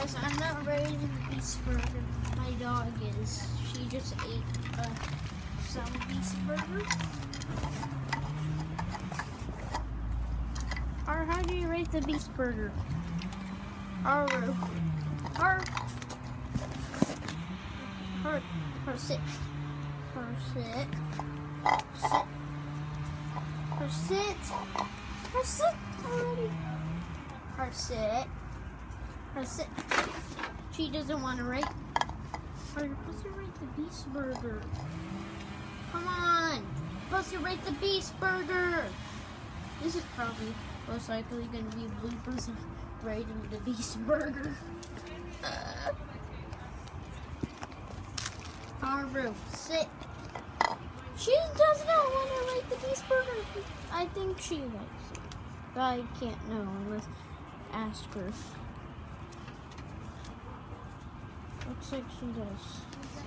Guys, I'm not rating the beast burger. My dog is. She just ate some beast burger. Or how do you rate the beast burger? Or sit. Her sit. Already. Her sit. She doesn't want to rate. Or you're supposed to rate the beast burger. Come on. You're supposed to rate the beast burger. This is probably most likely going to be bloopers of rating the beast burger. Haru, sit. She does not want to rate the beast burger. I think she likes it. But I can't know unless ask her. Looks like she does.